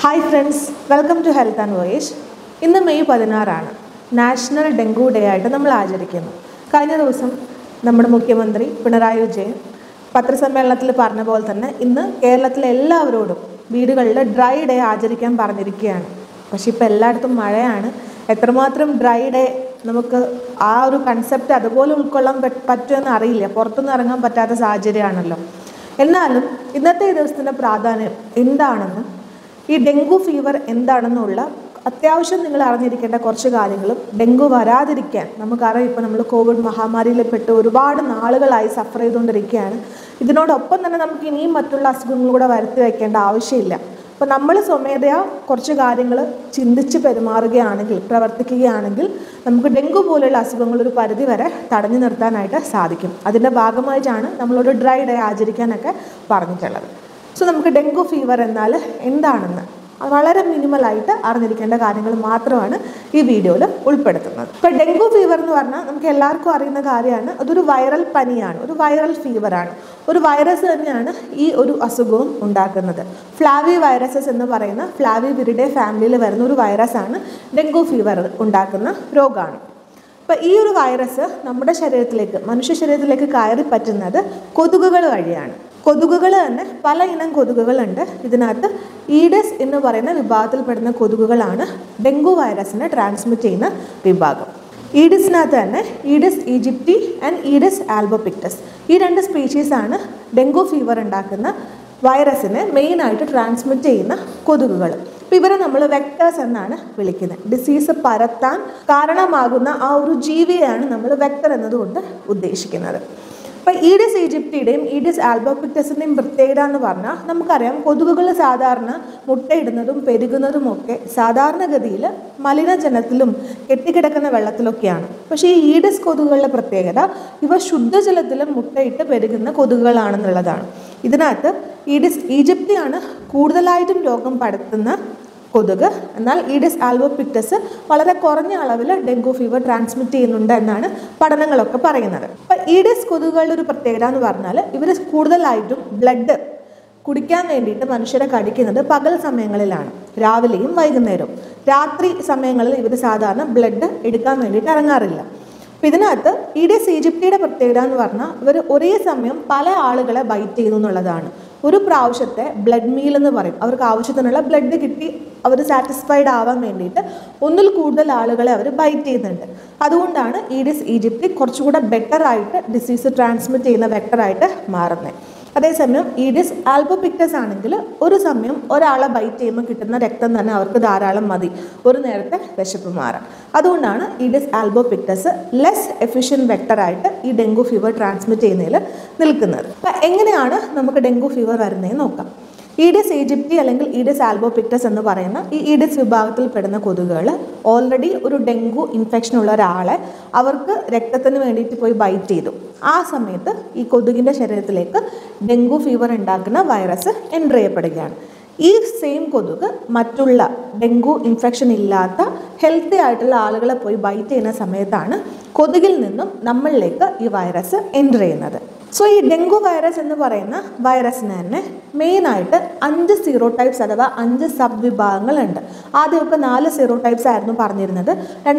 Hi friends, welcome to health and voyage. ഇന്ന് May 16 national dengue day ആയിട്ട് നമ്മൾ ആചരിക്കുന്നു. കഴിഞ്ഞ ദിവസം നമ്മുടെ മുഖ്യമന്ത്രി പിണറായി വിജയൻ പത്രസമ്മേളനത്തിൽ പറഞ്ഞ പോലെ തന്നെ ഇന്ന് കേരളത്തിലെ എല്ലാവരോടും വീടുകളിൽ ഡ്രൈ ഡേ ആചരിക്കാൻ പറഞ്ഞിരിക്കുകയാണ്. പക്ഷേ ഇപ്പോൾ എല്ലായിടത്തും മഴയാണ്. എത്രമാത്രം ഡ്രൈ ഡേ നമുക്ക് ആ ഒരു കൺസെപ്റ്റ് അതുപോലെ ഉൾക്കൊള്ളാൻ പറ്റുമെന്ന് അറിയില്ല. പുറത്തൊന്നും ഇറങ്ങാൻ പറ്റാത്ത സാഹചര്യമാണല്ലോ. എന്നാലും ഇന്നത്തെ ദിവസത്തിൻ്റെ പ്രാധാന്യം എന്താണെന്നും ഈ ഡെങ്കു ഫീവർ എന്താണെന്നുള്ള അത്യാവശ്യം നിങ്ങൾ അറിഞ്ഞിരിക്കേണ്ട കുറച്ച് കാര്യങ്ങളും ഡെങ്കു വരാതിരിക്കാൻ നമുക്കറിയാം. ഇപ്പോൾ നമ്മൾ കോവിഡ് മഹാമാരിയിൽ പെട്ട് ഒരുപാട് നാളുകളായി സഫർ ചെയ്തുകൊണ്ടിരിക്കുകയാണ്. ഇതിനോടൊപ്പം തന്നെ നമുക്ക് ഇനിയും മറ്റുള്ള അസുഖങ്ങൾ കൂടെ വരുത്തി വയ്ക്കേണ്ട ആവശ്യമില്ല. അപ്പോൾ നമ്മൾ സ്വമേധയാ കുറച്ച് കാര്യങ്ങൾ ചിന്തിച്ച് പെരുമാറുകയാണെങ്കിൽ, പ്രവർത്തിക്കുകയാണെങ്കിൽ നമുക്ക് ഡെങ്കു പോലെയുള്ള അസുഖങ്ങൾ ഒരു പരിധി വരെ തടഞ്ഞു നിർത്താനായിട്ട് സാധിക്കും. അതിൻ്റെ ഭാഗമായിട്ടാണ് നമ്മളോട് ഡ്രൈ ഡേ ആചരിക്കാനൊക്കെ പറഞ്ഞിട്ടുള്ളത്. സോ നമുക്ക് ഡെങ്കു ഫീവർ എന്നാൽ എന്താണെന്ന് വളരെ മിനിമലായിട്ട് അറിഞ്ഞിരിക്കേണ്ട കാര്യങ്ങൾ മാത്രമാണ് ഈ വീഡിയോയിൽ ഉൾപ്പെടുത്തുന്നത്. ഇപ്പോൾ ഡെങ്കു ഫീവർ എന്ന് പറഞ്ഞാൽ നമുക്ക് എല്ലാവർക്കും അറിയുന്ന കാര്യമാണ്. അതൊരു വൈറൽ പനിയാണ്, ഒരു വൈറൽ ഫീവറാണ്. ഒരു വൈറസ് തന്നെയാണ് ഈ ഒരു അസുഖവും ഉണ്ടാക്കുന്നത്. ഫ്ലാവി വൈറസസ് എന്ന് പറയുന്ന ഫ്ലാവി വിരിഡെ ഫാമിലിയിൽ വരുന്ന ഒരു വൈറസാണ് ഡെങ്കു ഫീവർ ഉണ്ടാക്കുന്ന രോഗമാണ്. അപ്പോൾ ഈ ഒരു വൈറസ് നമ്മുടെ ശരീരത്തിലേക്ക്, മനുഷ്യ ശരീരത്തിലേക്ക് കയറി പറ്റുന്നത് കൊതുകുകൾ വഴിയാണ്. കൊതുകുകൾ തന്നെ പല ഇനം കൊതുകുകളുണ്ട്. ഇതിനകത്ത് ഈഡിസ് എന്ന് പറയുന്ന വിഭാഗത്തിൽപ്പെടുന്ന കൊതുകുകളാണ് ഡെങ്കു വൈറസിനെ ട്രാൻസ്മിറ്റ് ചെയ്യുന്ന വിഭാഗം. ഈഡിസിനകത്ത് തന്നെ Aedes aegypti and Aedes albopictus, ഈ രണ്ട് സ്പീഷീസാണ് ഡെങ്കു ഫീവർ ഉണ്ടാക്കുന്ന വൈറസിനെ മെയിനായിട്ട് ട്രാൻസ്മിറ്റ് ചെയ്യുന്ന കൊതുകുകൾ. അപ്പോൾ ഇവരെ നമ്മൾ വെക്ടേഴ്സ് എന്നാണ് വിളിക്കുന്നത്. ഡിസീസ് പരത്താൻ കാരണമാകുന്ന ആ ഒരു ജീവിയെയാണ് നമ്മൾ വെക്ടർ എന്നതുകൊണ്ട് ഉദ്ദേശിക്കുന്നത്. അപ്പോൾ ഈഡിസ് ഈജിപ്റ്റിയുടെയും ഈഡിസ് ആൽബോപിക്ടസിൻ്റെയും പ്രത്യേകത എന്ന് പറഞ്ഞാൽ നമുക്കറിയാം, കൊതുകുകൾ സാധാരണ മുട്ടയിടുന്നതും പെരുകുന്നതുമൊക്കെ സാധാരണഗതിയിൽ മലിനജലത്തിലും കെട്ടിക്കിടക്കുന്ന വെള്ളത്തിലൊക്കെയാണ്. പക്ഷേ ഈ ഈഡിസ് കൊതുകുകളുടെ പ്രത്യേകത ഇവ ശുദ്ധജലത്തിലും മുട്ടയിട്ട് പെരുകുന്ന കൊതുകുകളാണെന്നുള്ളതാണ്. ഇതിനകത്ത് ഈഡിസ് ഈജിപ്റ്റിയാണ് കൂടുതലായിട്ടും രോഗം പടർത്തുന്ന കൊതുക്. എന്നാൽ ഈഡിസ് ആൽബോപിക്ടസ് വളരെ കുറഞ്ഞ അളവിൽ ഡെങ്കു ഫീവർ ട്രാൻസ്മിറ്റ് ചെയ്യുന്നുണ്ട് എന്നാണ് പഠനങ്ങളൊക്കെ പറയുന്നത്. അപ്പോൾ ഈഡിസ് കൊതുകുകളുടെ ഒരു പ്രത്യേകത എന്ന് പറഞ്ഞാൽ ഇവർ കൂടുതലായിട്ടും ബ്ലഡ് കുടിക്കാൻ വേണ്ടിയിട്ട് മനുഷ്യരെ കടിക്കുന്നത് പകൽ സമയങ്ങളിലാണ്, രാവിലെയും വൈകുന്നേരവും. രാത്രി സമയങ്ങളിൽ ഇവർ സാധാരണ ബ്ലഡ് എടുക്കാൻ വേണ്ടിയിട്ട് ഇറങ്ങാറില്ല. അപ്പോൾ ഇതിനകത്ത് ഈഡിസ് ഈജിപ്റ്റിയുടെ പ്രത്യേകത എന്ന് പറഞ്ഞാൽ ഇവർ ഒരേ സമയം പല ആളുകളെ ബൈറ്റ് ചെയ്യുന്നു എന്നുള്ളതാണ്. ഒരു പ്രാവശ്യത്തെ ബ്ലഡ് മീൽ എന്ന് പറയും. അവർക്ക് ആവശ്യത്തിനുള്ള ബ്ലഡ് കിട്ടി അവർ സാറ്റിസ്ഫൈഡ് ആവാൻ വേണ്ടിയിട്ട് ഒന്നിൽ കൂടുതൽ ആളുകളെ അവർ ബൈറ്റ് ചെയ്യുന്നുണ്ട്. അതുകൊണ്ടാണ് ഈഡിസ് ഈജിപ്റ്റി കുറച്ചുകൂടെ ബെറ്ററായിട്ട് ഡിസീസ് ട്രാൻസ്മിറ്റ് ചെയ്യുന്ന വെക്ടറായിട്ട് മാറുന്നത്. അതേസമയം ഈഡിസ് ആൽബോപിക്ടസ് ആണെങ്കിൽ ഒരു സമയം ഒരാളെ ബൈറ്റ് ചെയ്യുമ്പോൾ കിട്ടുന്ന രക്തം തന്നെ അവർക്ക് ധാരാളം മതി ഒരു നേരത്തെ വിശപ്പ് മാറാൻ. അതുകൊണ്ടാണ് ഈഡിസ് ആൽബോപിക്ടസ് ലെസ് എഫിഷ്യൻറ്റ് വെക്ടറായിട്ട് ഈ ഡെങ്കു ഫീവർ ട്രാൻസ്മിറ്റ് ചെയ്യുന്നതിൽ നിൽക്കുന്നത്. അപ്പം എങ്ങനെയാണ് നമുക്ക് ഡെങ്കു ഫീവർ വരുന്നതെന്ന് നോക്കാം. ഈഡിസ് ഈജിപ്റ്റി അല്ലെങ്കിൽ ഈഡിസ് ആൽബോപിക്ടസ് എന്ന് പറയുന്ന ഈ ഈഡിസ് വിഭാഗത്തിൽ പെടുന്ന കൊതുകുകൾ ഓൾറെഡി ഒരു ഡെങ്കു ഇൻഫെക്ഷൻ ഉള്ള ഒരാളെ അവർക്ക് രക്തത്തിന് വേണ്ടിയിട്ട് പോയി ബൈറ്റ് ചെയ്തു. ആ സമയത്ത് ഈ കൊതുകിൻ്റെ ശരീരത്തിലേക്ക് ഡെങ്കു ഫീവർ ഉണ്ടാക്കുന്ന വൈറസ് എൻ്റർ ചെയ്യപ്പെടുകയാണ്. ഈ സെയിം കൊതുക് മറ്റുള്ള ഡെങ്കു ഇൻഫെക്ഷൻ ഇല്ലാത്ത ഹെൽത്തി ആയിട്ടുള്ള ആളുകളെ പോയി ബൈറ്റ് ചെയ്യുന്ന സമയത്താണ് കൊതുകിൽ നിന്നും നമ്മളിലേക്ക് ഈ വൈറസ് എൻ്റർ ചെയ്യുന്നത്. സോ ഈ ഡെങ്കു വൈറസ് എന്ന് പറയുന്ന വൈറസിന് തന്നെ മെയിനായിട്ട് 5 സീറോടൈപ്സ് അഥവാ 5 സബ് വിഭാഗങ്ങളുണ്ട്. ആദ്യമൊക്കെ 4 സീറോടൈപ്സ് ആയിരുന്നു പറഞ്ഞിരുന്നത്.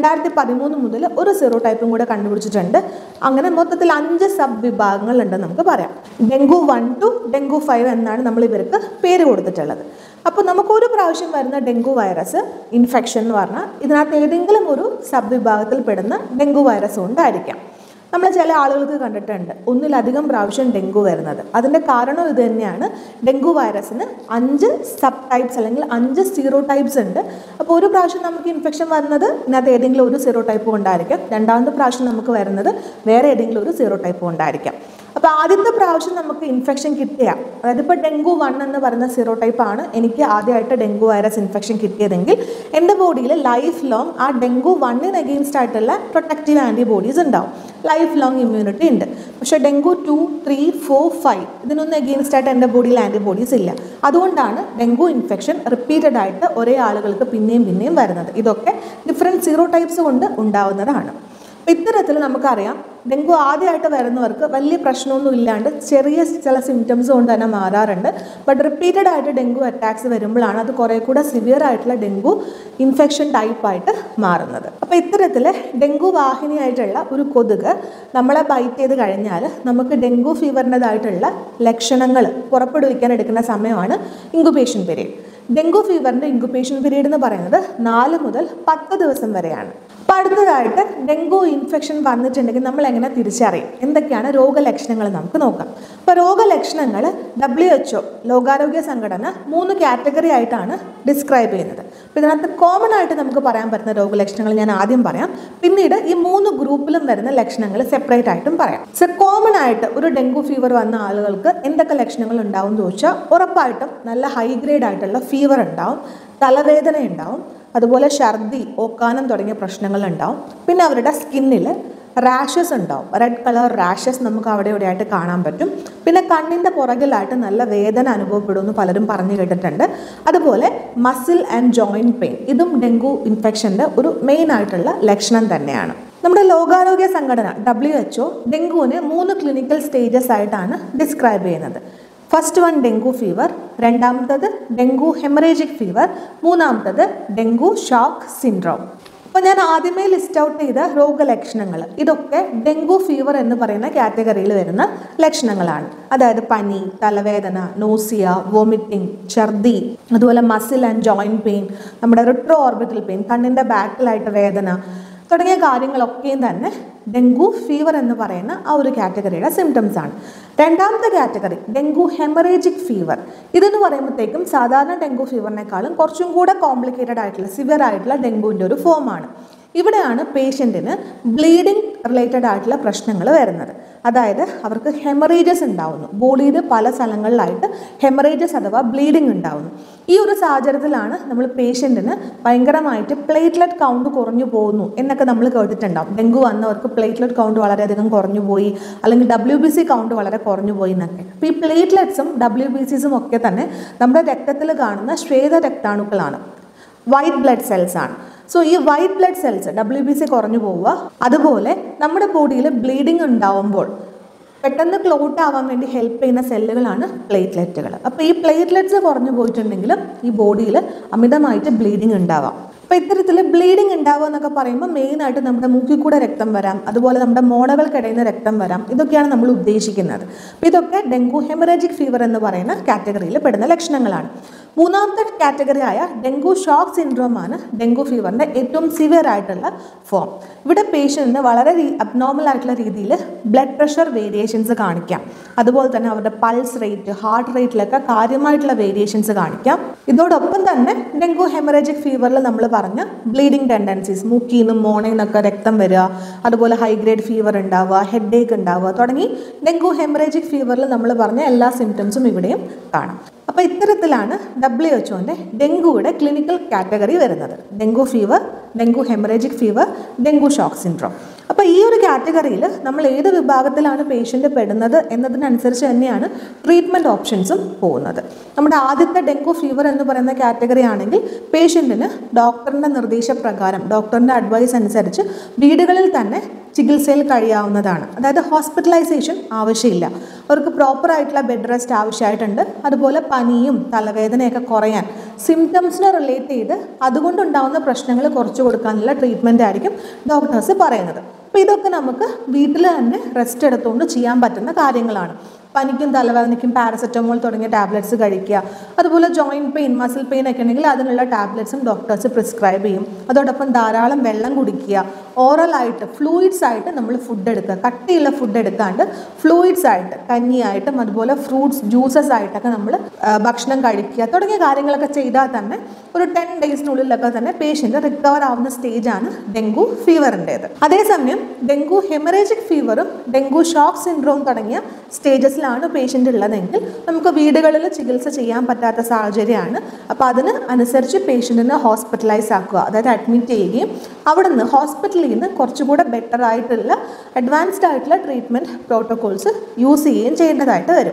2013 മുതൽ ഒരു സീറോടൈപ്പും കൂടെ കണ്ടുപിടിച്ചിട്ടുണ്ട്. അങ്ങനെ മൊത്തത്തിൽ 5 സബ് വിഭാഗങ്ങളുണ്ടെന്ന് നമുക്ക് പറയാം. ഡെങ്കു 1 to ഡെങ്കു 5 എന്നാണ് നമ്മൾ ഇവർക്ക് പേര് കൊടുത്തിട്ടുള്ളത്. അപ്പോൾ നമുക്ക് ഒരു പ്രാവശ്യം വരുന്ന ഡെങ്കു വൈറസ് ഇൻഫെക്ഷൻ എന്ന് പറഞ്ഞാൽ ഇതിനകത്ത് ഏതെങ്കിലും ഒരു സബ് വിഭാഗത്തിൽ പെടുന്ന ഡെങ്കു വൈറസ് കൊണ്ടായിരിക്കാം. നമ്മൾ ചില ആളുകൾക്ക് കണ്ടിട്ടുണ്ട് ഒന്നിലധികം പ്രാവശ്യം ഡെങ്കു വരുന്നത്. അതിൻ്റെ കാരണം ഇത് തന്നെയാണ്. ഡെങ്കു വൈറസിന് 5 സബ് ടൈപ്സ് അല്ലെങ്കിൽ 5 സീറോടൈപ്സ് ഉണ്ട്. അപ്പോൾ ഒരു പ്രാവശ്യം നമുക്ക് ഇൻഫെക്ഷൻ വരുന്നത് ഇതിനകത്ത് ഏതെങ്കിലും ഒരു സീറോടൈപ്പ് കൊണ്ടായിരിക്കാം. രണ്ടാമത്തെ പ്രാവശ്യം നമുക്ക് വരുന്നത് വേറെ ഏതെങ്കിലും ഒരു സീറോടൈപ്പ് കൊണ്ടായിരിക്കാം. അപ്പോൾ ആദ്യത്തെ പ്രാവശ്യം നമുക്ക് ഇൻഫെക്ഷൻ കിട്ടിയ, അതായത് ഇപ്പോൾ ഡെങ്കു 1 എന്ന് പറയുന്ന സീറോടൈപ്പാണ് എനിക്ക് ആദ്യമായിട്ട് ഡെങ്കു വൈറസ് ഇൻഫെക്ഷൻ കിട്ടിയതെങ്കിൽ എൻ്റെ ബോഡിയിൽ ലൈഫ് ലോങ് ആ ഡെങ്കു 1-ന് അഗെയിൻസ്റ്റ് ആയിട്ടുള്ള പ്രൊട്ടക്റ്റീവ് ആൻറ്റിബോഡീസ് ഉണ്ടാവും. ലൈഫ് ലോങ് ഇമ്മ്യൂണിറ്റി ഉണ്ട്. പക്ഷേ ഡെങ്കു 2, 3, 4, 5 ഇതിനൊന്നും അഗെയിൻസ്റ്റ് ആയിട്ട് എൻ്റെ ബോഡിയിൽ ആൻറ്റിബോഡീസ് ഇല്ല. അതുകൊണ്ടാണ് ഡെങ്കു ഇൻഫെക്ഷൻ റിപ്പീറ്റഡ് ആയിട്ട് ഒരേ ആളുകൾക്ക് പിന്നെയും വരുന്നത്. ഇതൊക്കെ ഡിഫറെൻറ്റ് സീറോടൈപ്സ് കൊണ്ട് ഉണ്ടാവുന്നതാണ്. ഇത്തരത്തിൽ നമുക്കറിയാം ഡെങ്കു ആദ്യമായിട്ട് വരുന്നവർക്ക് വലിയ പ്രശ്നമൊന്നും ഇല്ലാണ്ട് ചെറിയ ചില സിംറ്റംസ് കൊണ്ട് തന്നെ മാറാറുണ്ട്. ബട്ട് റിപ്പീറ്റഡ് ആയിട്ട് ഡെങ്കു അറ്റാക്സ് വരുമ്പോഴാണ് അത് കുറേ കൂടെ സിവിയർ ആയിട്ടുള്ള ഡെങ്കു ഇൻഫെക്ഷൻ ടൈപ്പായിട്ട് മാറുന്നത്. അപ്പോൾ ഇത്തരത്തിൽ ഡെങ്കു വാഹിനിയായിട്ടുള്ള ഒരു കൊതുക് നമ്മളെ ബൈറ്റ് ചെയ്ത് കഴിഞ്ഞാൽ നമുക്ക് ഡെങ്കു ഫീവറിൻ്റെതായിട്ടുള്ള ലക്ഷണങ്ങൾ പുറപ്പെടുവിക്കാൻ എടുക്കുന്ന സമയമാണ് ഇൻക്യുബേഷൻ പീരീഡ്. ഡെങ്കു ഫീവറിൻ്റെ ഇൻക്യുബേഷൻ പീരീഡ് എന്ന് പറയുന്നത് 4 മുതൽ 10 ദിവസം വരെയാണ്. അപ്പോൾ അടുത്തതായിട്ട് ഡെങ്കു ഇൻഫെക്ഷൻ വന്നിട്ടുണ്ടെങ്കിൽ നമ്മൾ എങ്ങനെ തിരിച്ചറിയും, എന്തൊക്കെയാണ് രോഗലക്ഷണങ്ങൾ നമുക്ക് നോക്കാം. അപ്പോൾ രോഗലക്ഷണങ്ങൾ WHO ലോകാരോഗ്യ സംഘടന 3 കാറ്റഗറി ആയിട്ടാണ് ഡിസ്ക്രൈബ് ചെയ്യുന്നത്. അപ്പോൾ ഇതിനകത്ത് കോമൺ ആയിട്ട് നമുക്ക് പറയാൻ പറ്റുന്ന രോഗലക്ഷണങ്ങൾ ഞാൻ ആദ്യം പറയാം, പിന്നീട് ഈ 3 ഗ്രൂപ്പിലും വരുന്ന ലക്ഷണങ്ങൾ സെപ്പറേറ്റ് ആയിട്ടും പറയാം. കോമൺ ആയിട്ട് ഒരു ഡെങ്കു ഫീവർ വന്ന ആളുകൾക്ക് എന്തൊക്കെ ലക്ഷണങ്ങൾ ഉണ്ടാവും എന്ന് ചോദിച്ചാൽ ഉറപ്പായിട്ടും നല്ല ഹൈ ഗ്രേഡ് ആയിട്ടുള്ള ഫീവർ ഉണ്ടാവും, തലവേദന ഉണ്ടാവും, അതുപോലെ ഛർദി, ഓക്കാനം തുടങ്ങിയ പ്രശ്നങ്ങൾ ഉണ്ടാവും. പിന്നെ അവരുടെ സ്കിന്നിൽ റാഷസ് ഉണ്ടാവും, റെഡ് കളർ റാഷസ് നമുക്ക് അവിടെ ഇവിടെയായിട്ട് കാണാൻ പറ്റും. പിന്നെ കണ്ണിൻ്റെ പുറകിലായിട്ട് നല്ല വേദന അനുഭവപ്പെടുമെന്ന് പലരും പറഞ്ഞു കേട്ടിട്ടുണ്ട്. അതുപോലെ മസിൽ ആൻഡ് ജോയിൻറ്റ് പെയിൻ, ഇതും ഡെങ്കു ഇൻഫെക്ഷൻ്റെ ഒരു മെയിൻ ആയിട്ടുള്ള ലക്ഷണം തന്നെയാണ്. നമ്മുടെ ലോകാരോഗ്യ സംഘടന WHO ഡെങ്കുവിനെ 3 ക്ലിനിക്കൽ സ്റ്റേജസ് ആയിട്ടാണ് ഡിസ്ക്രൈബ് ചെയ്യുന്നത്. ഫസ്റ്റ് വൺ ഡെങ്കു ഫീവർ, രണ്ടാമത്തത് ഡെങ്കു ഹെമറേജിക് ഫീവർ, മൂന്നാമത്തത് ഡെങ്കു ഷോക്ക് സിൻഡ്രോം. അപ്പോൾ ഞാൻ ആദ്യമേ ലിസ്റ്റ് ഔട്ട് ചെയ്ത രോഗലക്ഷണങ്ങൾ ഇതൊക്കെ ഡെങ്കു ഫീവർ എന്ന് പറയുന്ന കാറ്റഗറിയിൽ വരുന്ന ലക്ഷണങ്ങളാണ്. അതായത് പനി, തലവേദന, നോസിയ, വോമിറ്റിംഗ്, ഛർദി, അതുപോലെ മസിൽ ആൻഡ് ജോയിൻറ്റ് പെയിൻ, നമ്മുടെ റിട്രോ ഓർബിറ്റൽ പെയിൻ, കണ്ണിൻ്റെ ബാക്കിലായിട്ട് വേദന തുടങ്ങിയ കാര്യങ്ങളൊക്കെയും തന്നെ ഡെങ്കു ഫീവർ എന്ന് പറയുന്ന ആ ഒരു കാറ്റഗറിയുടെ സിംറ്റംസ് ആണ്. രണ്ടാമത്തെ കാറ്റഗറി ഡെങ്കു ഹെമറേജിക് ഫീവർ. ഇതെന്ന് പറയുമ്പോഴത്തേക്കും സാധാരണ ഡെങ്കു ഫീവറിനേക്കാളും കുറച്ചും കൂടെ കോംപ്ലിക്കേറ്റഡ് ആയിട്ടുള്ള സിവിയർ ആയിട്ടുള്ള ഡെങ്കുവിൻ്റെ ഒരു ഫോമാണ്. ഇവിടെയാണ് പേഷ്യൻറ്റിന് ബ്ലീഡിങ് റിലേറ്റഡ് ആയിട്ടുള്ള പ്രശ്നങ്ങൾ വരുന്നത്. അതായത് അവർക്ക് ഹെമറേജസ് ഉണ്ടാവുന്നു, ബോഡിയിൽ പല സ്ഥലങ്ങളിലായിട്ട് ഹെമറേജസ് അഥവാ ബ്ലീഡിങ് ഉണ്ടാവുന്നു. ഈ ഒരു സാഹചര്യത്തിലാണ് നമ്മൾ പേഷ്യൻറ്റിന് ഭയങ്കരമായിട്ട് പ്ലേറ്റ്ലെറ്റ് കൗണ്ട് കുറഞ്ഞു പോകുന്നു എന്നൊക്കെ നമ്മൾ കേട്ടിട്ടുണ്ടാവും. ഡെങ്കു വന്നവർക്ക് പ്ലേറ്റ്ലെറ്റ് കൗണ്ട് വളരെയധികം കുറഞ്ഞു പോയി, അല്ലെങ്കിൽ WBC കൗണ്ട് വളരെ കുറഞ്ഞു പോയി എന്നൊക്കെ. അപ്പോൾ ഈ പ്ലേറ്റ്ലെറ്റ്സും WBCസും ഒക്കെ തന്നെ നമ്മുടെ രക്തത്തിൽ കാണുന്ന ശ്വേത രക്താണുക്കളാണ്, വൈറ്റ് ബ്ലഡ് സെൽസ് ആണ്. സോ ഈ വൈറ്റ് ബ്ലഡ് സെൽസ് WBC കുറഞ്ഞു പോവുക, അതുപോലെ നമ്മുടെ ബോഡിയിൽ ബ്ലീഡിങ് ഉണ്ടാവുമ്പോൾ പെട്ടെന്ന് ക്ലോട്ട് ആവാൻ വേണ്ടി ഹെൽപ്പ് ചെയ്യുന്ന സെല്ലുകളാണ് പ്ലേറ്റ്ലെറ്റുകൾ. അപ്പോൾ ഈ പ്ലേറ്റ്ലെറ്റ്സ് കുറഞ്ഞു പോയിട്ടുണ്ടെങ്കിലും ഈ ബോഡിയിൽ അമിതമായിട്ട് ബ്ലീഡിങ് ഉണ്ടാവാം. അപ്പോൾ ഇത്തരത്തിൽ ബ്ലീഡിങ് ഉണ്ടാവുക എന്നൊക്കെ പറയുമ്പോൾ മെയിനായിട്ട് നമ്മുടെ മൂക്കിൽ കൂടെ രക്തം വരാം, അതുപോലെ നമ്മുടെ മോണകൾക്കിടയിൽ നിന്ന് രക്തം വരാം. ഇതൊക്കെയാണ് നമ്മൾ ഉദ്ദേശിക്കുന്നത്. അപ്പോൾ ഇതൊക്കെ ഡെങ്കു ഹെമറേജിക് ഫീവർ എന്ന് പറയുന്ന കാറ്റഗറിയിൽ പെടുന്ന ലക്ഷണങ്ങളാണ്. മൂന്നാമത്തെ കാറ്റഗറി ആയ ഡെങ്കു ഷോക്ക് സിൻഡ്രോം ആണ് ഡെങ്കു ഫീവറിൻ്റെ ഏറ്റവും സിവിയർ ആയിട്ടുള്ള ഫോം. ഇവിടെ പേഷ്യൻറ്റിന് വളരെ അബ്നോർമൽ ആയിട്ടുള്ള രീതിയിൽ ബ്ലഡ് പ്രഷർ വേരിയേഷൻസ് കാണിക്കാം, അതുപോലെ തന്നെ അവരുടെ പൾസ് റേറ്റ്, ഹാർട്ട് റേറ്റിലൊക്കെ കാര്യമായിട്ടുള്ള വേരിയേഷൻസ് കാണിക്കാം. ഇതോടൊപ്പം തന്നെ ഡെങ്കു ഹെമറേജിക് ഫീവറിൽ നമ്മൾ പറഞ്ഞ ബ്ലീഡിങ് ടെൻഡൻസീസ്, മൂക്കിൽ നിന്നും മോണയിൽ നിന്നൊക്കെ രക്തം വരിക, അതുപോലെ ഹൈ ഗ്രേഡ് ഫീവർ ഉണ്ടാവുക, ഹെഡ് ഏക്ക് ഉണ്ടാവുക തുടങ്ങി ഡെങ്കു ഹെമറേജിക് ഫീവറിൽ നമ്മൾ പറഞ്ഞ എല്ലാ സിംറ്റംസും ഇവിടെയും കാണാം. അപ്പോൾ ഇത്തരത്തിലാണ് WHOൻ്റെ ഡെങ്കുയുടെ ക്ലിനിക്കൽ കാറ്റഗറി വരുന്നത്: dengue fever, dengue haemorrhagic fever, dengue shock syndrome. അപ്പോൾ ഈ ഒരു കാറ്റഗറിയിൽ നമ്മൾ ഏത് വിഭാഗത്തിലാണ് പേഷ്യൻ്റ് പെടുന്നത് എന്നതിനനുസരിച്ച് തന്നെയാണ് ട്രീറ്റ്മെൻറ്റ് ഓപ്ഷൻസും പോകുന്നത്. നമ്മുടെ ആദ്യത്തെ ഡെങ്കു ഫീവർ എന്ന് പറയുന്ന കാറ്റഗറി ആണെങ്കിൽ പേഷ്യൻറ്റിന് ഡോക്ടറിൻ്റെ നിർദ്ദേശപ്രകാരം, ഡോക്ടറിൻ്റെ അഡ്വൈസ് അനുസരിച്ച് വീടുകളിൽ തന്നെ ചികിത്സയിൽ കഴിയാവുന്നതാണ്. അതായത് ഹോസ്പിറ്റലൈസേഷൻ ആവശ്യമില്ല. അവർക്ക് പ്രോപ്പറായിട്ടുള്ള ബെഡ് റെസ്റ്റ് ആവശ്യമായിട്ടുണ്ട്. അതുപോലെ പനിയും തലവേദനയൊക്കെ കുറയാൻ, സിംറ്റംസിനെ റിലേറ്റ് ചെയ്ത് അതുകൊണ്ടുണ്ടാകുന്ന പ്രശ്നങ്ങൾ കുറച്ച് കൊടുക്കാനുള്ള ട്രീറ്റ്മെൻ്റ് ആയിരിക്കും ഡോക്ടേഴ്സ് പറയുന്നത്. അപ്പോൾ ഇതൊക്കെ നമുക്ക് വീട്ടിൽ തന്നെ റെസ്റ്റ് എടുത്തുകൊണ്ട് ചെയ്യാൻ പറ്റുന്ന കാര്യങ്ങളാണ്. പനിക്കും തലവേദനയ്ക്കും പാരസെറ്റമോൾ തുടങ്ങിയ ടാബ്ലറ്റ്സ് കഴിക്കുക, അതുപോലെ ജോയിൻറ്റ് പെയിൻ, മസിൽ പെയിൻ ഒക്കെ ഉണ്ടെങ്കിൽ അതിനുള്ള ടാബ്ലറ്റ്സും ഡോക്ടേഴ്സ് പ്രിസ്ക്രൈബ് ചെയ്യും. അതോടൊപ്പം ധാരാളം വെള്ളം കുടിക്കുക, ഓറലായിട്ട് ഫ്ലൂയിഡ്സ് ആയിട്ട് നമ്മൾ ഫുഡ് എടുക്കുക, കട്ടിയുള്ള ഫുഡ് എടുക്കാണ്ട് ഫ്ലൂയിഡ്സ് ആയിട്ട്, കഞ്ഞിയായിട്ടും അതുപോലെ ഫ്രൂട്ട്സ് ജ്യൂസസ് ആയിട്ടൊക്കെ നമ്മൾ ഭക്ഷണം കഴിക്കുക തുടങ്ങിയ കാര്യങ്ങളൊക്കെ ചെയ്താൽ തന്നെ ഒരു 10 ഡേയ്സിനുള്ളിലൊക്കെ തന്നെ പേഷ്യൻ്റ് റിക്കവർ ആവുന്ന സ്റ്റേജാണ് ഡെങ്കു ഫീവറിൻ്റേത്. അതേസമയം ഡെങ്കു ഹെമറേജിക് ഫീവറും ഡെങ്കു ഷോക്ക് സിൻഡ്രോം തുടങ്ങിയ സ്റ്റേജസിലാണ് പേഷ്യൻ്റ് ഉള്ളതെങ്കിൽ നമുക്ക് വീടുകളിൽ ചികിത്സ ചെയ്യാൻ പറ്റാത്ത സാഹചര്യമാണ്. അപ്പോൾ അതിന് അനുസരിച്ച് പേഷ്യൻറ്റിനെ ഹോസ്പിറ്റലൈസ് ആക്കുക, അതായത് അഡ്മിറ്റ് ചെയ്യുകയും അവിടെ നിന്ന് ഹോസ്പിറ്റലിൽ നിന്ന് കുറച്ചുകൂടെ ബെറ്റർ ആയിട്ടുള്ള അഡ്വാൻസ്ഡ് ആയിട്ടുള്ള ട്രീറ്റ്മെൻറ്റ് പ്രോട്ടോകോൾസ് യൂസ് ചെയ്യുകയും ചെയ്യേണ്ടതായിട്ട് വരും.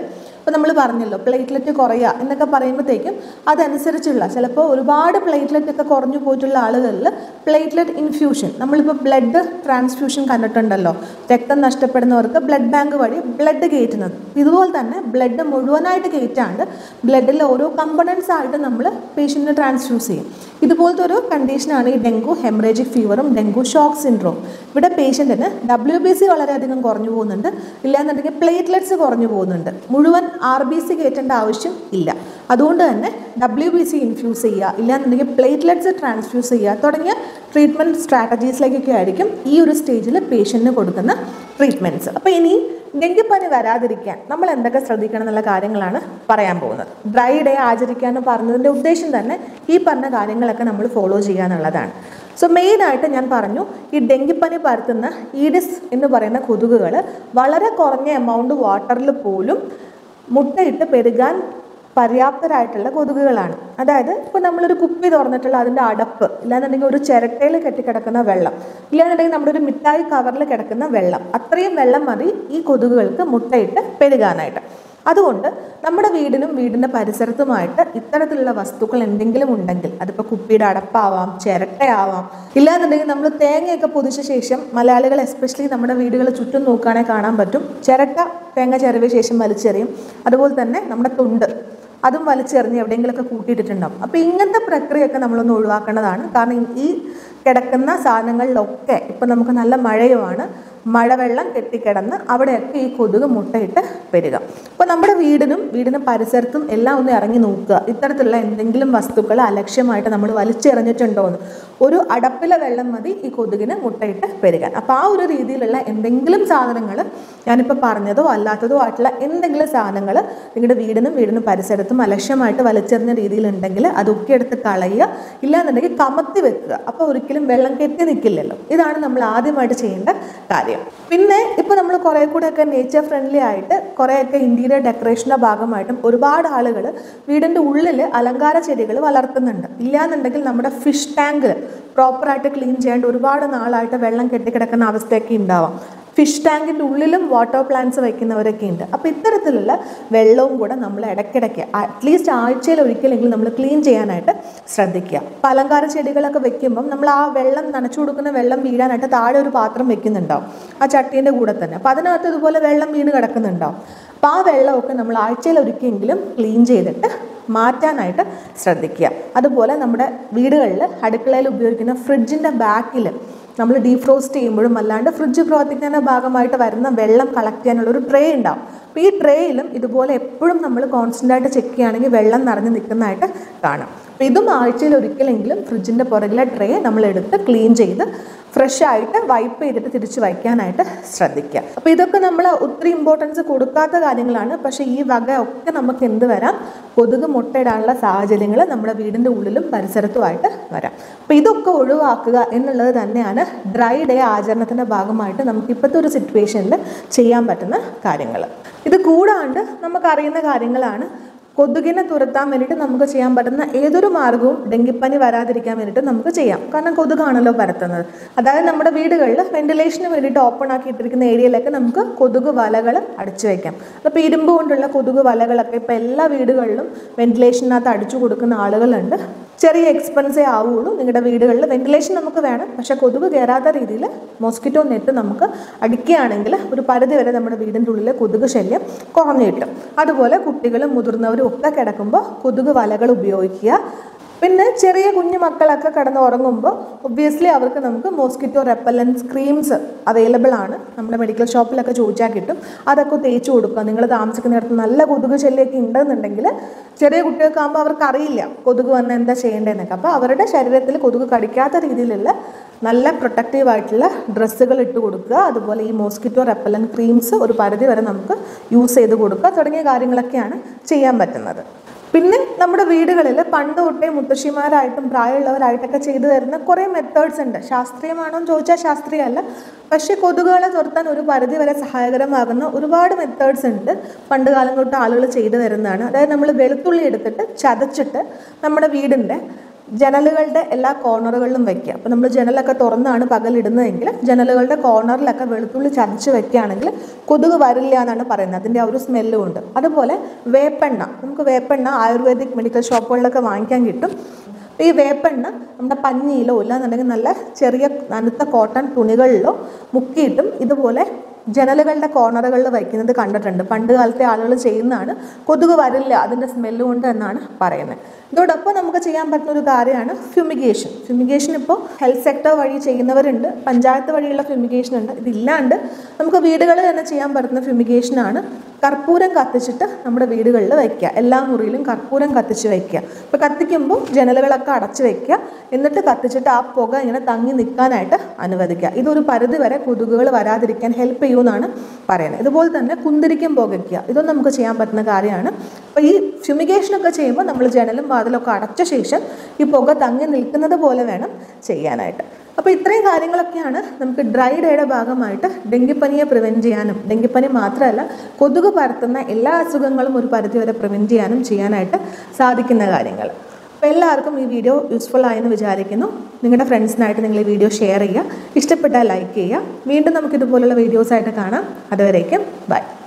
ഇപ്പോൾ നമ്മൾ പറഞ്ഞല്ലോ പ്ലേറ്റ്ലെറ്റ് കുറയുക എന്നൊക്കെ പറയുമ്പോഴത്തേക്കും അതനുസരിച്ചുള്ള ചിലപ്പോൾ ഒരുപാട് പ്ലേറ്റ്ലെറ്റ് ഒക്കെ കുറഞ്ഞു പോയിട്ടുള്ള ആളുകളിൽ പ്ലേറ്റ്ലെറ്റ് ഇൻഫ്യൂഷൻ, നമ്മളിപ്പോൾ ബ്ലഡ് ട്രാൻസ്ഫ്യൂഷൻ കണ്ടിട്ടുണ്ടല്ലോ, രക്തം നഷ്ടപ്പെടുന്നവർക്ക് ബ്ലഡ് ബാങ്ക് വഴി ബ്ലഡ് കയറ്റുന്നത്. ഇതുപോലെ തന്നെ ബ്ലഡ് മുഴുവനായിട്ട് കയറ്റാണ്ട് ബ്ലഡിലെ ഓരോ കമ്പണൻസ് ആയിട്ട് നമ്മൾ പേഷ്യൻറ്റിന് ട്രാൻസ്ഫ്യൂസ് ചെയ്യും. ഇതുപോലത്തെ ഒരു കണ്ടീഷനാണ് ഈ ഡെങ്കു ഹെമറേജിക് ഫീവറും ഡെങ്കു ഷോക്ക് സിൻഡ്രോം. ഇവിടെ പേഷ്യൻറ്റിന് WBC വളരെയധികം കുറഞ്ഞു പോകുന്നുണ്ട്, ഇല്ലാന്നുണ്ടെങ്കിൽ പ്ലേറ്റ്ലെറ്റ്സ് കുറഞ്ഞു പോകുന്നുണ്ട്. മുഴുവൻ RBC കയറ്റേണ്ട ആവശ്യം ഇല്ല. അതുകൊണ്ട് തന്നെ WBC ഇൻഫ്യൂസ് ചെയ്യുക, ഇല്ലാന്നുണ്ടെങ്കിൽ പ്ലേറ്റ്ലെറ്റ്സ് ട്രാൻസ്ഫ്യൂസ് ചെയ്യുക തുടങ്ങിയ ട്രീറ്റ്മെൻറ്റ് സ്ട്രാറ്റജീസിലേക്കൊക്കെ ആയിരിക്കും ഈ ഒരു സ്റ്റേജിൽ പേഷ്യൻറ്റിന് കൊടുക്കുന്ന ട്രീറ്റ്മെൻറ്റ്സ്. അപ്പോൾ ഇനി ഡെങ്കിപ്പനി വരാതിരിക്കാൻ നമ്മൾ എന്തൊക്കെ ശ്രദ്ധിക്കണം എന്നുള്ള കാര്യങ്ങളാണ് പറയാൻ പോകുന്നത്. ഡ്രൈ ഡേ ആചരിക്കാമെന്ന് പറഞ്ഞതിൻ്റെ ഉദ്ദേശം തന്നെ ഈ പറഞ്ഞ കാര്യങ്ങളൊക്കെ നമ്മൾ ഫോളോ ചെയ്യുക എന്നുള്ളതാണ്. സോ മെയിനായിട്ട് ഞാൻ പറഞ്ഞു, ഈ ഡെങ്കിപ്പനി പരത്തുന്ന ഈഡിസ് എന്ന് പറയുന്ന കൊതുകുകൾ വളരെ കുറഞ്ഞ എമൗണ്ട് വാട്ടറിൽ പോലും മുട്ടയിട്ട് പെരുകാൻ പര്യാപ്തരായിട്ടുള്ള കൊതുകുകളാണ്. അതായത് ഇപ്പോൾ നമ്മളൊരു കുപ്പി തുറന്നിട്ടുള്ള അതിൻ്റെ അടപ്പ്, ഇല്ലാന്നുണ്ടെങ്കിൽ ഒരു ചിരട്ടയിൽ കെട്ടിക്കിടക്കുന്ന വെള്ളം, ഇല്ലാന്നുണ്ടെങ്കിൽ നമ്മുടെ ഒരു മിഠായി കവറിൽ കിടക്കുന്ന വെള്ളം, അത്രയും വെള്ളം മതി ഈ കൊതുകുകൾക്ക് മുട്ടയിട്ട് പെരുകാനായിട്ട്. അതുകൊണ്ട് നമ്മുടെ വീടിനും വീടിൻ്റെ പരിസരത്തുമായിട്ട് ഇത്തരത്തിലുള്ള വസ്തുക്കൾ എന്തെങ്കിലും ഉണ്ടെങ്കിൽ, അതിപ്പോൾ കുപ്പിയുടെ അടപ്പാവാം, ചിരട്ടയാവാം, ഇല്ലാന്നുണ്ടെങ്കിൽ നമ്മൾ തേങ്ങയൊക്കെ പൊതിച്ച ശേഷം മലയാളികൾ എസ്പെഷ്യലി നമ്മുടെ വീടുകൾ ചുറ്റും നോക്കുകയാണെങ്കിൽ കാണാൻ പറ്റും, ചിരട്ട തേങ്ങ ചിരവിയ ശേഷം വലിച്ചെറിയും. അതുപോലെ തന്നെ നമ്മുടെ തുണ്ട് അതും വലിച്ചെറിഞ്ഞ് എവിടെയെങ്കിലുമൊക്കെ കൂട്ടിയിട്ടിട്ടുണ്ടാവും. അപ്പോൾ ഇങ്ങനത്തെ പ്രക്രിയയൊക്കെ നമ്മളൊന്ന് ഒഴിവാക്കേണ്ടതാണ്. കാരണം ഈ കിടക്കുന്ന സാധനങ്ങളിലൊക്കെ ഇപ്പം നമുക്ക് നല്ല മഴയുമാണ്, മഴവെള്ളം കെട്ടിക്കിടന്ന് അവിടെയൊക്കെ ഈ കൊതുക് മുട്ടയിട്ട് പെരുക. അപ്പോൾ നമ്മുടെ വീടിനും പരിസരത്തും എല്ലാം ഒന്ന് ഇറങ്ങി നോക്കുക, ഇത്തരത്തിലുള്ള എന്തെങ്കിലും വസ്തുക്കൾ അലക്ഷ്യമായിട്ട് നമ്മൾ വലിച്ചെറിഞ്ഞിട്ടുണ്ടോ എന്ന്. ഒരു അടപ്പിലെ വെള്ളം മതി ഈ കൊതുകിന് മുട്ടയിട്ട് പെരുകാൻ. അപ്പോൾ ആ ഒരു രീതിയിലുള്ള എന്തെങ്കിലും സാധനങ്ങൾ, ഞാനിപ്പോൾ പറഞ്ഞതോ അല്ലാത്തതോ ആയിട്ടുള്ള എന്തെങ്കിലും സാധനങ്ങൾ നിങ്ങളുടെ വീടിനും പരിസരത്തും അലക്ഷ്യമായിട്ട് വലിച്ചെറിഞ്ഞ രീതിയിലുണ്ടെങ്കിൽ അതൊക്കെ എടുത്ത് കളയുക, ഇല്ലാന്നുണ്ടെങ്കിൽ കമത്തി വെക്കുക. അപ്പോൾ ഒരിക്കലും വെള്ളം കെട്ടി നിൽക്കില്ലല്ലോ. ഇതാണ് നമ്മൾ ആദ്യമായിട്ട് ചെയ്യേണ്ട കാര്യം. പിന്നെ ഇപ്പോൾ നമ്മൾ കുറേ കൂടെയൊക്കെ നേച്ചർ ഫ്രണ്ട്ലി ആയിട്ട് കുറേയൊക്കെ ഇൻറ്റീരിയർ ഡെക്കറേഷൻ്റെ ഭാഗമായിട്ടും ഒരുപാട് ആളുകൾ വീടിൻ്റെ ഉള്ളിൽ അലങ്കാര ചെടികൾ വളർത്തുന്നുണ്ട്. ഇല്ലാന്നുണ്ടെങ്കിൽ നമ്മുടെ ഫിഷ് ടാങ്കിൽ പ്രോപ്പറായിട്ട് ക്ലീൻ ചെയ്യാണ്ട് ഒരുപാട് നാളായിട്ട് വെള്ളം കെട്ടിക്കിടക്കുന്ന അവസ്ഥയൊക്കെ ഉണ്ടാവാം. ഫിഷ് ടാങ്കിൻ്റെ ഉള്ളിലും വാട്ടർ പ്ലാന്റ്സ് വയ്ക്കുന്നവരൊക്കെ ഉണ്ട്. അപ്പോൾ ഇത്തരത്തിലുള്ള വെള്ളവും കൂടെ നമ്മൾ ഇടയ്ക്കിടയ്ക്ക് അറ്റ്ലീസ്റ്റ് ആഴ്ചയിൽ ഒരിക്കലെങ്കിലും നമ്മൾ ക്ലീൻ ചെയ്യാനായിട്ട് ശ്രദ്ധിക്കുക. അപ്പോൾ അലങ്കാര ചെടികളൊക്കെ വെക്കുമ്പം നമ്മൾ ആ വെള്ളം നനച്ചു കൊടുക്കുന്ന വെള്ളം വീഴാനായിട്ട് താഴെ ഒരു പാത്രം വെക്കുന്നുണ്ടാവും ആ ചട്ടീൻ്റെ കൂടെ തന്നെ. അപ്പോൾ അതിനകത്ത് ഇതുപോലെ വെള്ളം വീണ് കിടക്കുന്നുണ്ടാവും. അപ്പോൾ ആ വെള്ളമൊക്കെ നമ്മൾ ആഴ്ചയിൽ ഒരിക്കലെങ്കിലും ക്ലീൻ ചെയ്തിട്ട് മാറ്റാനായിട്ട് ശ്രദ്ധിക്കുക. അതുപോലെ നമ്മുടെ വീടുകളിൽ അടുക്കളയിൽ ഉപയോഗിക്കുന്ന ഫ്രിഡ്ജിൻ്റെ ബാക്കിൽ നമ്മൾ ഡീഫ്രോസ്റ്റ് ചെയ്യുമ്പോഴും അല്ലാണ്ട് ഫ്രിഡ്ജ് പ്രവർത്തിക്കുന്നതിൻ്റെ ഭാഗമായിട്ട് വരുന്ന വെള്ളം കളക്ട് ചെയ്യാനുള്ളൊരു ട്രേ ഉണ്ടാവും. അപ്പോൾ ഈ ട്രേയിലും ഇതുപോലെ എപ്പോഴും നമ്മൾ കോൺസ്റ്റൻ്റായിട്ട് ചെക്ക് ചെയ്യുകയാണെങ്കിൽ വെള്ളം നിറഞ്ഞ് നിൽക്കുന്നതായിട്ട് കാണാം. അപ്പോൾ ഇതും ആഴ്ചയിൽ ഒരിക്കലെങ്കിലും ഫ്രിഡ്ജിൻ്റെ പുറകിലെ ട്രേ നമ്മളെടുത്ത് ക്ലീൻ ചെയ്ത് ഫ്രഷ് ആയിട്ട് വൈപ്പ് ചെയ്തിട്ട് തിരിച്ച് വയ്ക്കാനായിട്ട് ശ്രദ്ധിക്കുക. അപ്പോൾ ഇതൊക്കെ നമ്മൾ ഒത്തിരി ഇമ്പോർട്ടൻസ് കൊടുക്കാത്ത കാര്യങ്ങളാണ്. പക്ഷേ ഈ വക ഒക്കെ നമുക്ക് എന്ത് വരാം, കൊതുക് മുട്ടയിടാനുള്ള സാഹചര്യങ്ങൾ നമ്മുടെ വീടിൻ്റെ ഉള്ളിലും പരിസരത്തുമായിട്ട് വരാം. അപ്പോൾ ഇതൊക്കെ ഒഴിവാക്കുക എന്നുള്ളത് തന്നെയാണ് ഡ്രൈ ഡേ ആചരണത്തിൻ്റെ ഭാഗമായിട്ട് നമുക്ക് ഇപ്പോഴത്തെ ഒരു സിറ്റുവേഷനിൽ ചെയ്യാൻ പറ്റുന്ന കാര്യങ്ങൾ. ഇത് കൂടാണ്ട് നമുക്കറിയുന്ന കാര്യങ്ങളാണ്. കൊതുകിനെ തുരത്താൻ വേണ്ടിയിട്ട് നമുക്ക് ചെയ്യാൻ പറ്റുന്ന ഏതൊരു മാർഗവും ഡെങ്കിപ്പനി വരാതിരിക്കാൻ വേണ്ടിയിട്ട് നമുക്ക് ചെയ്യാം. കാരണം കൊതുകാണല്ലോ പരത്തുന്നത്. അതായത് നമ്മുടെ വീടുകളിൽ വെന്റിലേഷന് വേണ്ടിയിട്ട് ഓപ്പൺ ആക്കിയിട്ടിരിക്കുന്ന ഏരിയയിലൊക്കെ നമുക്ക് കൊതുക് വലകൾ അടിച്ചു വയ്ക്കാം. അപ്പോൾ ഇരുമ്പ് കൊണ്ടുള്ള കൊതുക് വലകളൊക്കെ ഇപ്പോൾ എല്ലാ വീടുകളിലും വെന്റിലേഷനകത്ത് അടിച്ചു കൊടുക്കുന്ന ആളുകളുണ്ട്. ചെറിയ എക്സ്പെൻസേ ആവുള്ളൂ. നിങ്ങളുടെ വീടുകളിൽ വെന്റിലേഷൻ നമുക്ക് വേണം, പക്ഷേ കൊതുക് കയറാത്ത രീതിയിൽ മോസ്കിറ്റോ നെറ്റ് നമുക്ക് അടിക്കുകയാണെങ്കിൽ ഒരു പരിധി വരെ നമ്മുടെ വീടിൻ്റെ ഉള്ളിൽ കൊതുക് ശല്യം കുറഞ്ഞു കിട്ടും. അതുപോലെ കുട്ടികളും മുതിർന്നവരും ഒക്കെ കിടക്കുമ്പോൾ കൊതുക് വലകൾ ഉപയോഗിക്കുക. പിന്നെ ചെറിയ കുഞ്ഞു മക്കളൊക്കെ കിടന്ന് ഉറങ്ങുമ്പോൾ ഒബ്വിയസ്ലി അവർക്ക് നമുക്ക് മോസ്കിറ്റോ റെപ്പല്ലൻസ് ക്രീംസ് അവൈലബിൾ ആണ്. നമ്മുടെ മെഡിക്കൽ ഷോപ്പിലൊക്കെ ചോദിച്ചാൽ കിട്ടും. അതൊക്കെ തേച്ച് കൊടുക്കുക. നിങ്ങൾ താമസിക്കുന്നിടത്ത് നല്ല കൊതുക് ശല്യമൊക്കെ ഉണ്ടെന്നുണ്ടെങ്കിൽ ചെറിയ കുട്ടികൾക്കാകുമ്പോൾ അവർക്കറിയില്ല കൊതുക് വന്ന് എന്താ ചെയ്യേണ്ടതെന്നൊക്കെ. അപ്പോൾ അവരുടെ ശരീരത്തിൽ കൊതുക് കടിക്കാത്ത രീതിയിലുള്ള നല്ല പ്രൊട്ടക്റ്റീവായിട്ടുള്ള ഡ്രസ്സുകൾ ഇട്ട് കൊടുക്കുക. അതുപോലെ ഈ മോസ്കിറ്റോ റെപ്പല്ലൻ ക്രീംസ് ഒരു പരിധി വരെ നമുക്ക് യൂസ് ചെയ്ത് കൊടുക്കുക. തുടങ്ങിയ കാര്യങ്ങളൊക്കെയാണ് ചെയ്യാൻ പറ്റുന്നത്. പിന്നെ നമ്മുടെ വീടുകളിൽ പണ്ട് തൊട്ടേ മുത്തശ്ശിമാരായിട്ടും പ്രായമുള്ളവരായിട്ടൊക്കെ ചെയ്തു തരുന്ന കുറേ മെത്തേഡ്സ് ഉണ്ട്. ശാസ്ത്രീയമാണോ എന്ന് ചോദിച്ചാൽ ശാസ്ത്രീയമല്ല, പക്ഷേ കൊതുകുകളെ തുരത്താൻ ഒരു പരിധി വരെ സഹായകരമാകുന്ന ഒരുപാട് മെത്തേഡ്സ് ഉണ്ട്. പണ്ട് കാലം തൊട്ട് ആളുകൾ ചെയ്തു തരുന്നതാണ്. അതായത് നമ്മൾ വെളുത്തുള്ളി എടുത്തിട്ട് ചതച്ചിട്ട് നമ്മുടെ വീടിൻ്റെ ജനലുകളുടെ എല്ലാ കോർണറുകളിലും വയ്ക്കുക. അപ്പോൾ നമ്മൾ ജനലൊക്കെ തുറന്നാണ് പകലിടുന്നതെങ്കിൽ ജനലുകളുടെ കോർണറിലൊക്കെ വെളുത്തുള്ളി ചതച്ച് വെക്കുകയാണെങ്കിൽ കൊതുക് വരില്ല എന്നാണ് പറയുന്നത്. അതിൻ്റെ ആ ഒരു സ്മെല്ലും ഉണ്ട്. അതുപോലെ വേപ്പെണ്ണ, നമുക്ക് വേപ്പെണ്ണ ആയുർവേദിക് മെഡിക്കൽ ഷോപ്പുകളിലൊക്കെ വാങ്ങിക്കാൻ കിട്ടും. ഈ വേപ്പെണ്ണ നമ്മുടെ പഞ്ഞിയിലോ ഇല്ലാന്നുണ്ടെങ്കിൽ നല്ല ചെറിയ നനുത്ത കോട്ടൺ തുണികളിലോ മുക്കിയിട്ടും ഇതുപോലെ ജനലുകളുടെ കോർണറുകളിൽ വയ്ക്കുന്നത് കണ്ടിട്ടുണ്ട്. പണ്ട് കാലത്തെ ആളുകൾ ചെയ്യുന്നതാണ്. കൊതുക് വരില്ല അതിൻ്റെ സ്മെല്ല് കൊണ്ട് എന്നാണ് പറയുന്നത്. ഇതോടൊപ്പം നമുക്ക് ചെയ്യാൻ പറ്റുന്ന ഒരു കാര്യമാണ് ഫ്യൂമിഗേഷൻ. ഫ്യൂമിഗേഷൻ ഇപ്പോൾ ഹെൽത്ത് സെക്ടർ വഴി ചെയ്യുന്നവരുണ്ട്, പഞ്ചായത്ത് വഴിയുള്ള ഫ്യൂമിഗേഷൻ ഉണ്ട്. ഇതില്ലാണ്ട് നമുക്ക് വീടുകളിൽ തന്നെ ചെയ്യാൻ പറ്റുന്ന ഫ്യൂമിഗേഷനാണ് കർപ്പൂരം കത്തിച്ചിട്ട് നമ്മുടെ വീടുകളിൽ വയ്ക്കുക. എല്ലാ മുറിയിലും കർപ്പൂരം കത്തിച്ച് വയ്ക്കുക. ഇപ്പോൾ കത്തിക്കുമ്പോൾ ജനലുകളൊക്കെ അടച്ച് വയ്ക്കുക. എന്നിട്ട് കത്തിച്ചിട്ട് ആ പുക ഇങ്ങനെ തങ്ങി നിൽക്കാനായിട്ട് അനുവദിക്കുക. ഇതൊരു പരിധി വരെ കൊതുകുകൾ വരാതിരിക്കാൻ ഹെൽപ്പ് ചെയ്യുമെന്നാണ് പറയുന്നത്. ഇതുപോലെ തന്നെ കുന്തിരിക്കം പുകയ്ക്കുക. ഇതൊന്നും നമുക്ക് ചെയ്യാൻ പറ്റുന്ന കാര്യമാണ്. അപ്പോൾ ഈ ഫ്യൂമിഗേഷനൊക്കെ ചെയ്യുമ്പോൾ നമ്മൾ ജനലും വാതിലൊക്കെ അടച്ച ശേഷം ഈ പുക തങ്ങി നിൽക്കുന്നത് പോലെ വേണം ചെയ്യാനായിട്ട്. അപ്പോൾ ഇത്രയും കാര്യങ്ങളൊക്കെയാണ് നമുക്ക് ഡ്രൈ ഡേയുടെ ഭാഗമായിട്ട് ഡെങ്കിപ്പനിയെ പ്രിവെൻറ്റ് ചെയ്യാനും, ഡെങ്കിപ്പനി മാത്രമല്ല കൊതുക് പരത്തുന്ന എല്ലാ അസുഖങ്ങളും ഒരു പരിധിവരെ പ്രിവെൻറ്റ് ചെയ്യാനും ചെയ്യാനായിട്ട് സാധിക്കുന്ന കാര്യങ്ങൾ. അപ്പോൾ എല്ലാവർക്കും ഈ വീഡിയോ യൂസ്ഫുൾ ആയെന്ന് വിചാരിക്കുന്നു. നിങ്ങളുടെ ഫ്രണ്ട്സിനായിട്ട് നിങ്ങൾ ഈ വീഡിയോ ഷെയർ ചെയ്യുക. ഇഷ്ടപ്പെട്ടാൽ ലൈക്ക് ചെയ്യുക. വീണ്ടും നമുക്കിതുപോലുള്ള വീഡിയോസായിട്ട് കാണാം. അതുവരേക്കും ബൈ.